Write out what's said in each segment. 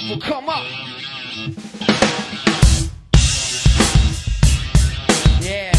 people come up. Yeah.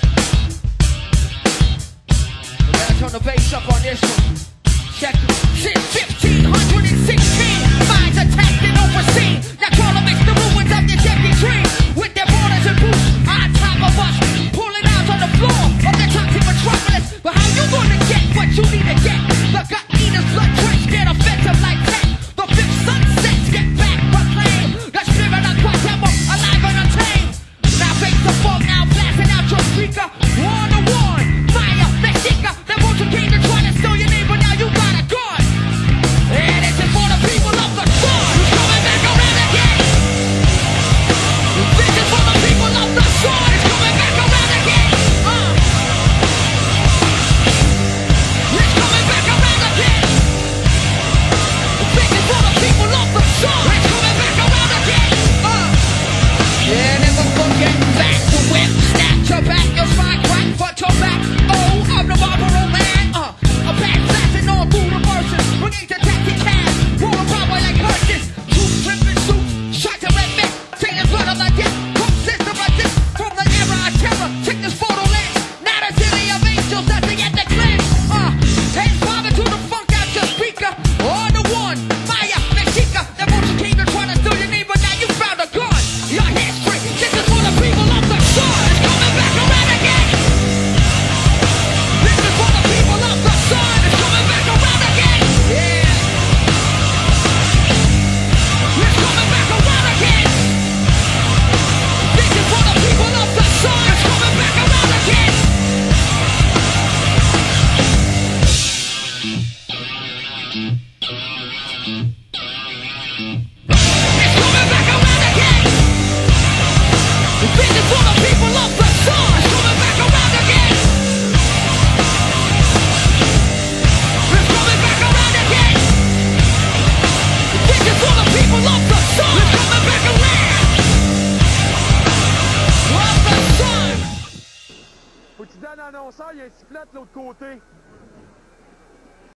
We gotta turn the bass up on this one. Check it. Since 1516, minds attacked and overseen. Now call them the ruins of your deadly dream. With their borders and boots on top of us, pulling out on the floor of the toxic metropolis. But how you gonna get what you need to get? The gut eaters, blood drenched, get offensive like that. The fifth sunsets get back proclaimed. The spirit of Guatemala, alive and untamed. Now face the fog, now blasting out your speaker. One to one, fire, Mexica. They want you came to try to steal your name, but now you got a gun. And this is for the people of the sun. Who's coming back around again? This is for the people of the sun. It's coming back around again. It's coming back around again. This is for the people of the sun. It's coming back around again. Yeah, never forget back to whip. Snap your back, your spine crack for your back. Oh, I'm the Marlboro man. A bad blasting all through the verses. We need to take your cash. Roll a Broadway like Hershey's. Two flipping suits, shots of red men. Taking blood on the death. Cook system of this. From the era of terror. Check this photo lens. Not a city of angels, nothing at the cleanse. Hands father to the funk out your speaker. On the one, Maya, Mexica. That motion king are trying to steal your name, but now you found a gun. Your history, this is for the people of the sun. It's coming back around again. This is for the people of the sun. It's coming back around again. Yeah. It's coming back around again. This is for the people of the sun. It's coming back around again. It's coming back around again. This is for the people of the sun. It's coming back around again. It's coming back around again. This is for the people of the sun. It's coming back around. Of the sun. Faut que tu donnes l'annonceur, il y a un sifflet de l'autre côté.